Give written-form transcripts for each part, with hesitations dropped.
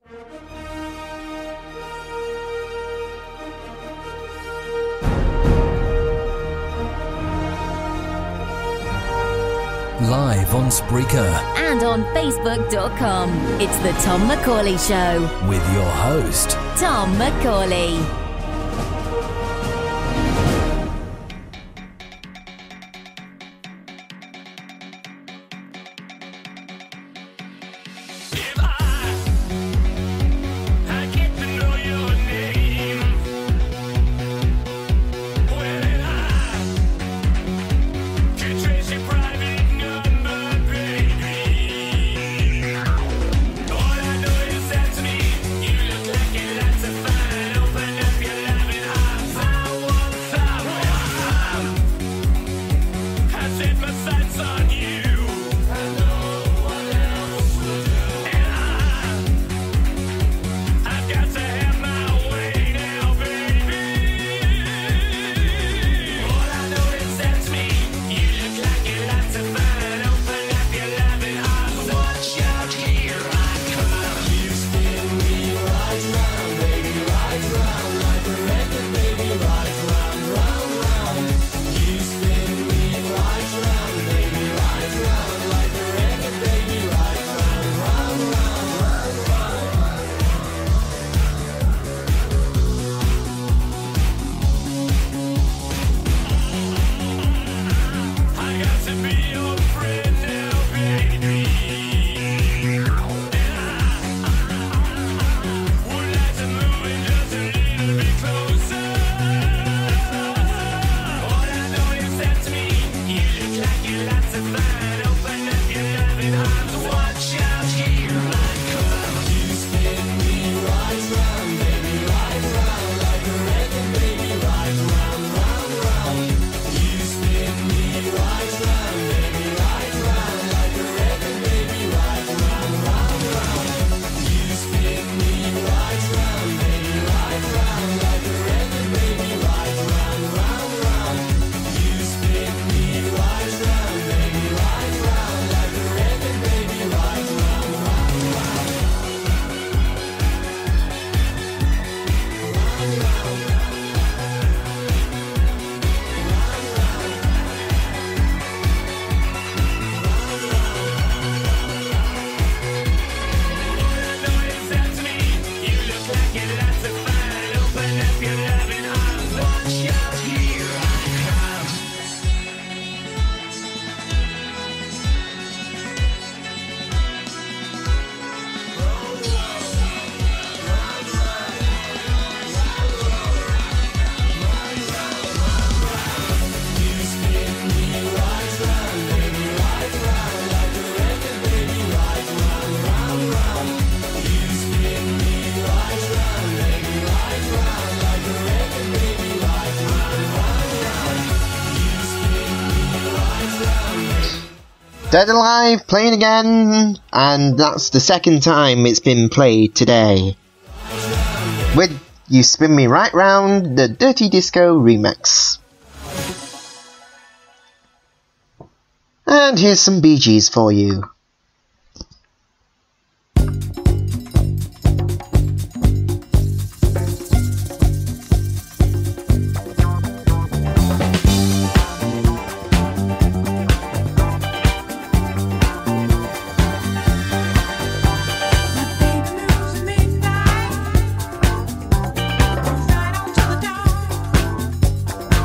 Live on Spreaker and on Facebook.com. It's the Tom Macaulay Show with your host, Tom Macaulay. Dead Alive playing again, and that's the second time it's been played today. With You Spin Me Right Round, the Dirty Disco remix. And here's some Bee Gees for you.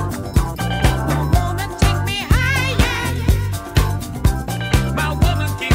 My woman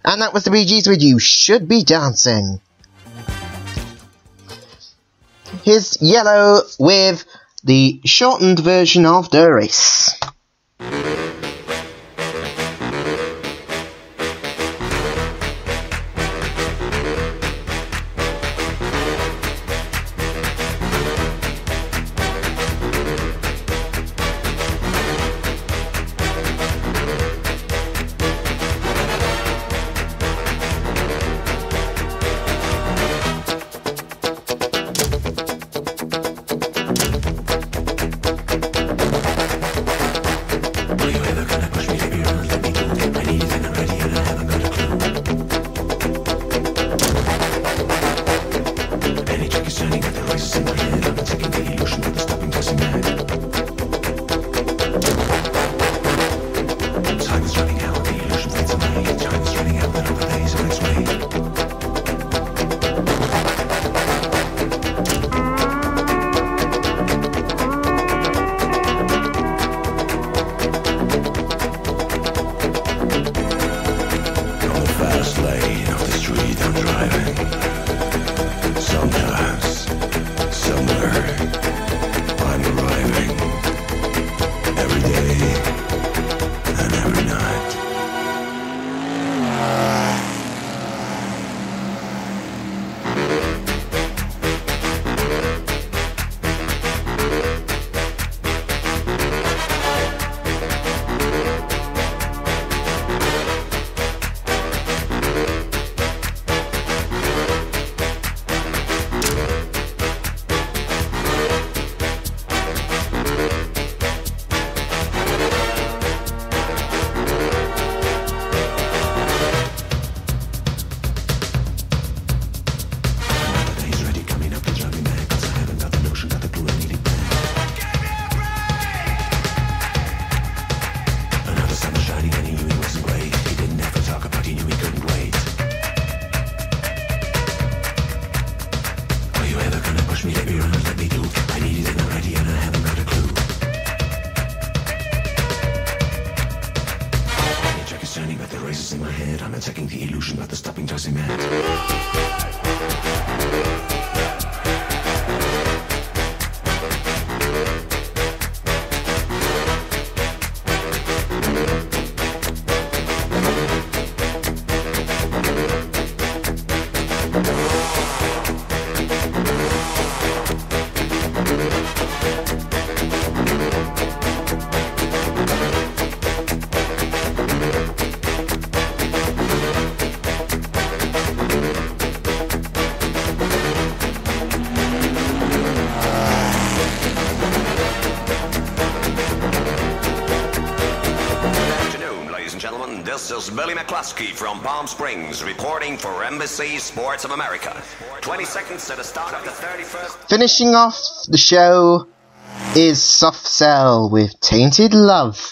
And that was the Bee Gees with You Should Be Dancing. Here's Yellow with the shortened version of Doris. From Palm Springs, reporting for NBC Sports of America. 20 seconds to the start of the 31st. Finishing off the show is Soft Cell with Tainted Love.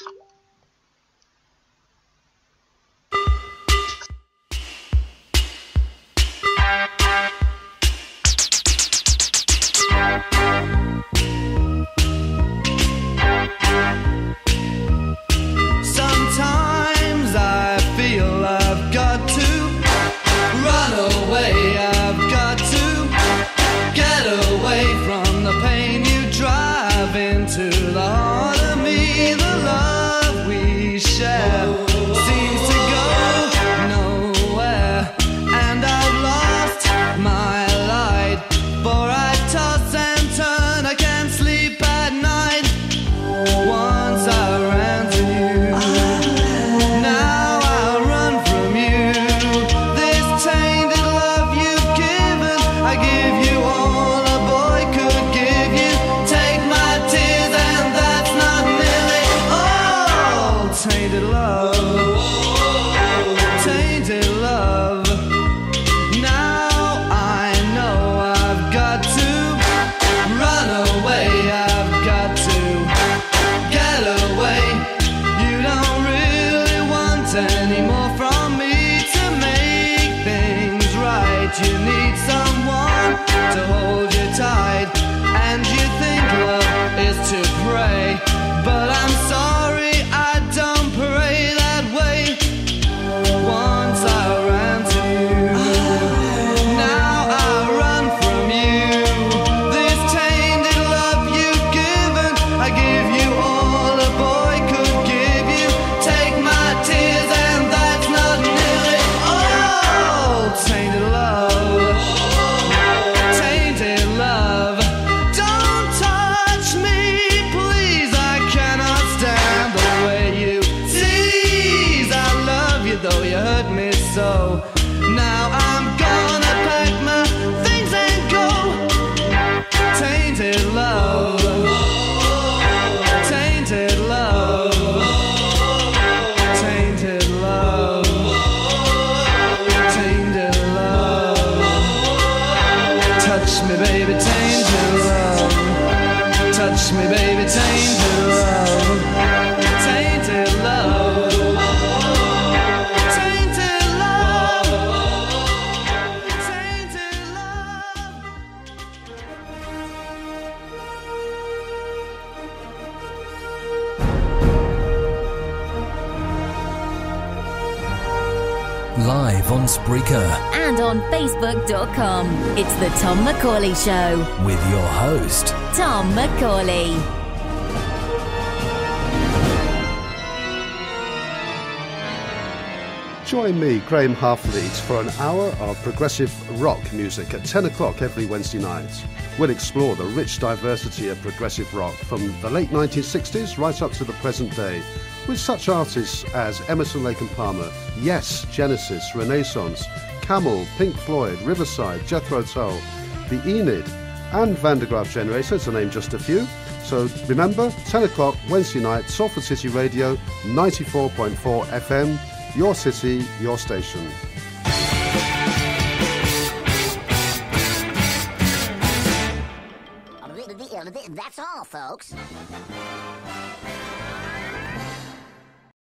Sorry, I don't pray that way. Once I Live on Spreaker. And on Facebook.com. It's the Tom Macaulay Show. With your host, Tom Macaulay. Join me, Graham Halfleet, for an hour of progressive rock music at 10 o'clock every Wednesday night. We'll explore the rich diversity of progressive rock from the late 1960s right up to the present day, with such artists as Emerson, Lake and Palmer, Yes, Genesis, Renaissance, Camel, Pink Floyd, Riverside, Jethro Tull, the Enid, and Van de Graaff Generator, to name just a few. So remember, 10 o'clock Wednesday night, Salford City Radio, 94.4 FM, your city, your station. That's all, folks.